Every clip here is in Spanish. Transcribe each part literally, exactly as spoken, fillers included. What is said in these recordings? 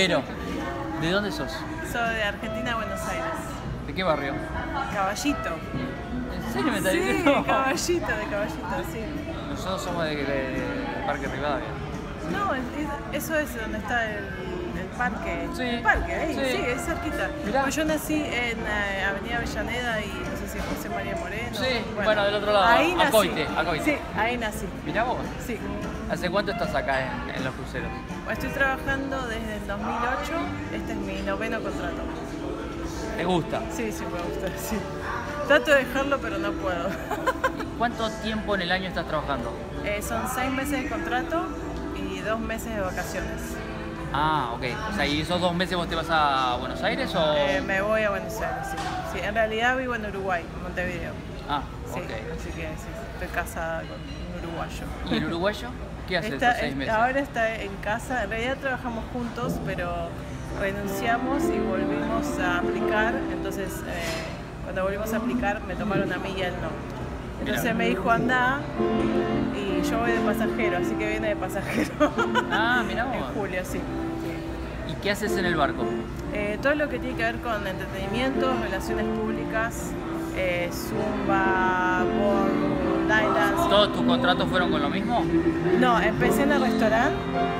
Vero, ¿de dónde sos? Soy de Argentina, Buenos Aires. ¿De qué barrio? Caballito. ¿En serio me estás Sí, diciendo? Caballito, de Caballito, sí. Nosotros somos de, de, de Parque Rivadavia. No, es- es- eso es donde está el, el parque. Sí. El parque, ahí, Sí. sí, es cerquita. Mirá. Pues yo nací en eh, Avenida Avellaneda y no sé si es José María Moreno. Sí, bueno, del otro lado, Ahí nací. Acoite, Acoite. Sí, ahí nací. Mirá vos, Sí. ¿hace cuánto estás acá en, en los cruceros? Estoy trabajando desde el dos mil ocho. Este es mi noveno contrato. ¿Te gusta? Sí, sí, me gusta, sí. Trato de dejarlo, pero no puedo. ¿Cuánto tiempo en el año estás trabajando? Eh, son seis meses de contrato y dos meses de vacaciones. Ah, ok. O sea, ¿y esos dos meses vos te vas a Buenos Aires o...? Eh, me voy a Buenos Aires, sí. Sí, en realidad vivo en Uruguay, en Montevideo. Ah, Sí, ok. así que sí, estoy casada con un uruguayo. ¿Y el uruguayo? ¿Qué hace Está- esos seis meses? Ahora está en casa, en realidad trabajamos juntos, pero renunciamos y volvimos a aplicar. Entonces, eh, cuando volvimos a aplicar, me tomaron a mí y a él no. Entonces Mirá. me dijo anda y yo voy de pasajero, así que viene de pasajero. Ah, mirá En vos. julio, sí. ¿Y qué haces en el barco? Eh, todo lo que tiene que ver con entretenimiento, relaciones públicas, eh, zumba, ballroom, line dance. ¿Todos tus contratos fueron con lo mismo? No, empecé en el restaurante,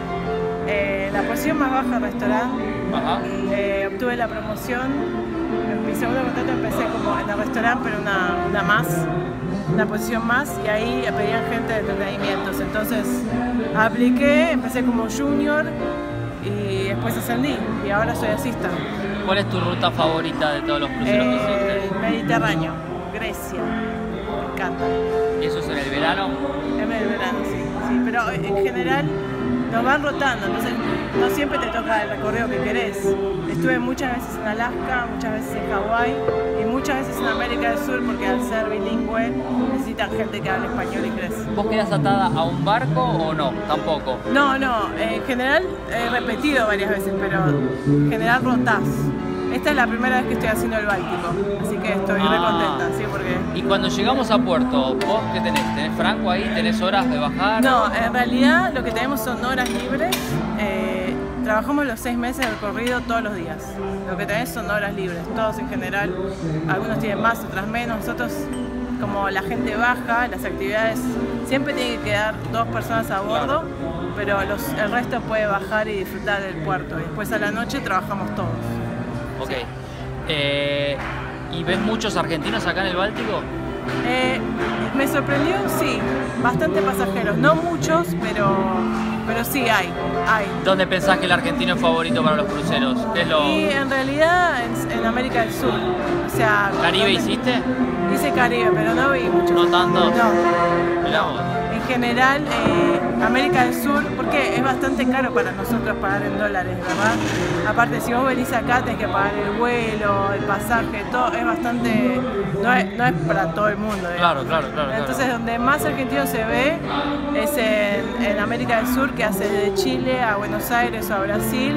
eh, la posición más baja del restaurante, Ajá. eh, obtuve la promoción, en mi segundo contrato empecé como en el restaurante, pero una, una más, una posición más, y ahí pedían gente de entretenimientos, entonces apliqué, empecé como junior y después ascendí, y ahora soy asista. ¿Cuál es tu ruta favorita de todos los cruceros que Eh, hiciste? Mediterráneo, Grecia, me encanta. ¿Y eso es en el verano? En el verano, sí, sí, pero en general nos van rotando, entonces no siempre te toca el recorrido que querés. Estuve muchas veces en Alaska, muchas veces en Hawái y muchas veces en América del Sur porque al ser bilingüe necesitan gente que hable español e inglés. ¿Vos quedás atada a un barco o no? Tampoco. No, no, en general he repetido varias veces, pero en general rotás. Esta es la primera vez que estoy haciendo el Báltico, así que estoy Ah. re contenta, sí, porque... Y cuando llegamos a puerto, ¿vos qué tenés? ¿Tenés franco ahí? ¿Tenés horas de bajar? No, en realidad lo que tenemos son horas libres. Eh, trabajamos los seis meses de recorrido todos los días. Lo que tenés son horas libres, todos en general. Algunos tienen más, otras menos. Nosotros, como la gente baja, las actividades, siempre tienen que quedar dos personas a bordo, pero los, el resto puede bajar y disfrutar del puerto. Y después a la noche trabajamos todos. Ok. Eh, ¿Y ves muchos argentinos acá en el Báltico? Eh, me sorprendió, sí, bastante pasajeros. No muchos, pero, pero sí hay, hay. ¿Dónde pensás que el argentino es favorito para los cruceros? ¿Qué es lo... Y en realidad en, en América del Sur, o sea... ¿Caribe donde- hiciste? Hice Caribe, pero no vi mucho. ¿No tanto? No. Mirá vos. En general, eh, América del Sur, porque es bastante caro para nosotros pagar en dólares, ¿verdad? Aparte, si vos venís acá, tenés que pagar el vuelo, el pasaje, todo, es bastante... No es, no es para todo el mundo, digamos. Claro, claro, claro. claro. Entonces, donde más argentino se ve es en, en América del Sur, que hace de Chile a Buenos Aires o a Brasil,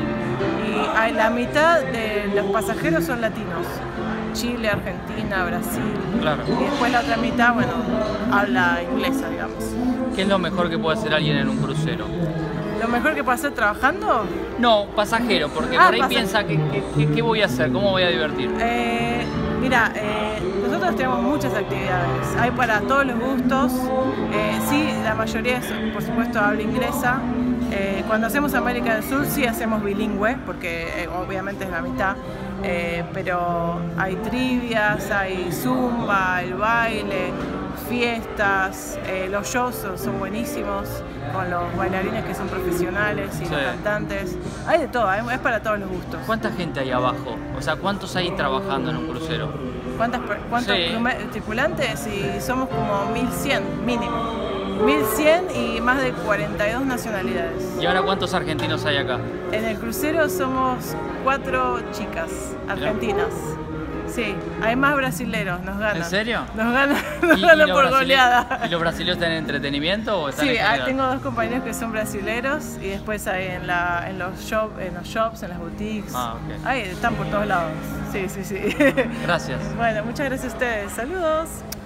y hay, la mitad de los pasajeros son latinos. Chile, Argentina, Brasil. Claro. Y después la otra mitad, bueno, habla inglesa, digamos. ¿Qué es lo mejor que puede hacer alguien en un crucero? ¿Lo mejor que puedo hacer trabajando? No, pasajero, porque Ah, por ahí pasa- piensa que, que- que- ¿qué voy a hacer? ¿Cómo voy a divertir? Eh, mira, eh, nosotros tenemos muchas actividades, hay para todos los gustos, eh, sí, la mayoría es, por supuesto, habla inglesa. Eh, cuando hacemos América del Sur sí hacemos bilingüe, porque eh, obviamente es la mitad, eh, pero hay trivias, hay zumba, el baile, fiestas, eh, los shows son, son buenísimos, con los bailarines que son profesionales y Sí. los cantantes, hay de todo, hay- es para todos los gustos. ¿Cuánta gente hay abajo? O sea, ¿cuántos hay trabajando en un crucero? ¿Cuántas, per- ¿Cuántos Sí. primer- tripulantes? Y somos como mil cien mínimo. mil cien y más de cuarenta y dos nacionalidades. ¿Y ahora cuántos argentinos hay acá? En el crucero somos cuatro chicas argentinas. Sí, hay más brasileros, nos ganan. ¿En serio? Nos ganan, nos ¿Y- y ganan los por brasile- goleada. ¿Y los brasileños están en entretenimiento o están Sí, en ah, general? tengo dos compañeros que son brasileros y después hay en, la, en, los shop, en los shops, en las boutiques. Ah, ok. Ahí están por todos lados. Sí, sí, sí. Gracias. Bueno, muchas gracias a ustedes. Saludos.